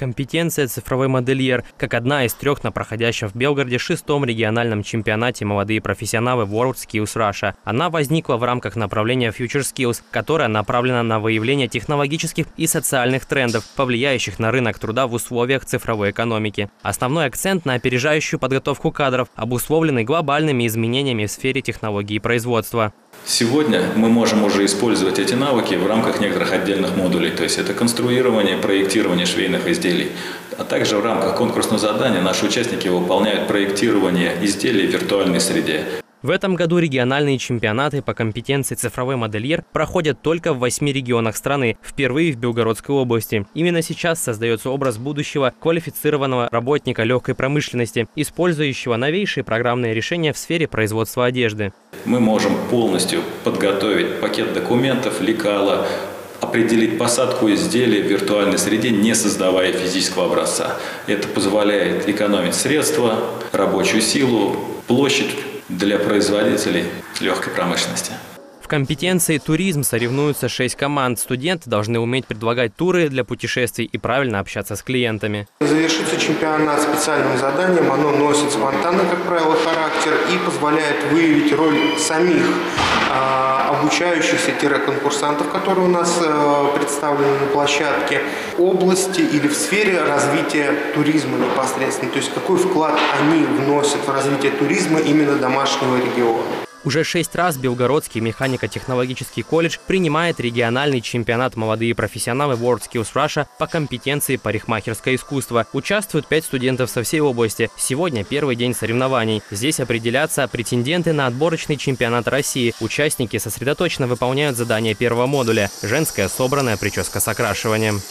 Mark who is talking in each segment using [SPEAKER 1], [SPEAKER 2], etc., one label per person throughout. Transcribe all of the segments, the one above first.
[SPEAKER 1] Компетенция «Цифровой модельер» как одна из трех на проходящем в Белгороде 6-м региональном чемпионате «Молодые профессионалы WorldSkills Russia». Она возникла в рамках направления Future Skills, которое направлено на выявление технологических и социальных трендов, повлияющих на рынок труда в условиях цифровой экономики. Основной акцент на опережающую подготовку кадров, обусловленный глобальными изменениями в сфере технологий и производства.
[SPEAKER 2] Сегодня мы можем уже использовать эти навыки в рамках некоторых отдельных модулей, то есть это конструирование, проектирование швейных изделий, а также в рамках конкурсного задания наши участники выполняют проектирование изделий в виртуальной среде.
[SPEAKER 1] В этом году региональные чемпионаты по компетенции «Цифровой модельер» проходят только в 8 регионах страны, впервые в Белгородской области. Именно сейчас создается образ будущего квалифицированного работника легкой промышленности, использующего новейшие программные решения в сфере производства одежды.
[SPEAKER 2] Мы можем полностью подготовить пакет документов, лекала, определить посадку изделий в виртуальной среде, не создавая физического образца. Это позволяет экономить средства, рабочую силу, площадь для производителей легкой промышленности.
[SPEAKER 1] В компетенции «Туризм» соревнуются 6 команд. Студенты должны уметь предлагать туры для путешествий и правильно общаться с клиентами.
[SPEAKER 3] Завершится чемпионат специальным заданием. Оно носит спонтанный, как правило, характер и позволяет выявить роль самих обучающихся-конкурсантов, которые у нас представлены на площадке, области или в сфере развития туризма непосредственно. То есть какой вклад они вносят в развитие туризма именно домашнего региона.
[SPEAKER 1] Уже 6 раз Белгородский механико-технологический колледж принимает региональный чемпионат «Молодые профессионалы WorldSkills Russia» по компетенции парикмахерское искусство. Участвуют 5 студентов со всей области. Сегодня первый день соревнований. Здесь определятся претенденты на отборочный чемпионат России. Участники сосредоточенно выполняют задания первого модуля – женская собранная прическа с окрашиванием.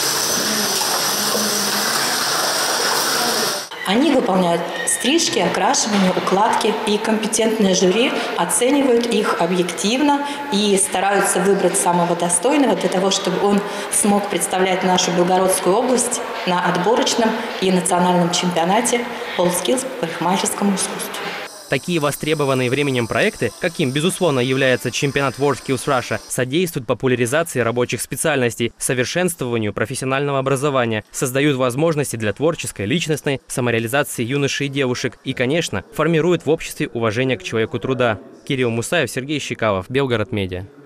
[SPEAKER 4] Они выполняют стрижки, окрашивание, укладки, и компетентное жюри оценивают их объективно и стараются выбрать самого достойного для того, чтобы он смог представлять нашу Белгородскую область на отборочном и национальном чемпионате WorldSkills по парикмахерскому искусству.
[SPEAKER 1] Такие востребованные временем проекты, каким, безусловно, является чемпионат WorldSkills Russia, содействуют популяризации рабочих специальностей, совершенствованию профессионального образования, создают возможности для творческой, личностной самореализации юношей и девушек и, конечно, формируют в обществе уважение к человеку труда. Кирилл Мусаев, Сергей Щекалов, Белгород Медиа.